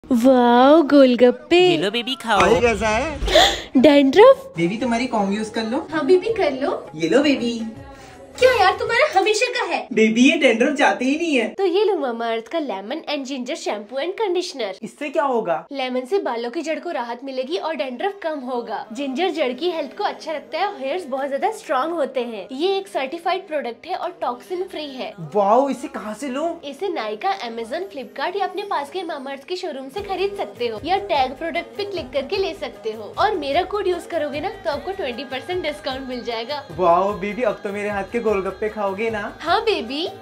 Wow गोलगप्पे। ये लो baby खाओ। ये कैसा है? डैंड्रफ। बेबी तुम्हारी कॉम यूज कर लो। हाँ बेबी कर लो। ये लो बेबी। क्या यार तुम्हारा हमेशा का है। बेबी ये डैंड्रफ जाते ही नहीं है। तो ये लो मामा अर्थ का lemon and ginger shampoo and conditioner. इससे क्या होगा? लेमन से बालों की जड़ को राहत मिलेगी और डैंड्रफ कम होगा। जिंजर जड़ की हेल्थ को अच्छा रखता है और हेयर्स बहुत ज्यादा स्ट्रॉन्ग होते हैं। ये एक सर्टिफाइड प्रोडक्ट है और टॉक्सिन फ्री है। वाओ, इसे कहाँ से लूं? इसे नायका, अमेज़न, फ्लिपकार्ट या अपने पास के मामा अर्थ के शोरूम से खरीद सकते हो या टैग प्रोडक्ट पे क्लिक करके ले सकते हो। और मेरा कोड यूज करोगे ना तो आपको 20% डिस्काउंट मिल जाएगा। वाओ बेबी, अब तो मेरे हाथ के गोलगप्पे खाओगे ना? हाँ बेबी।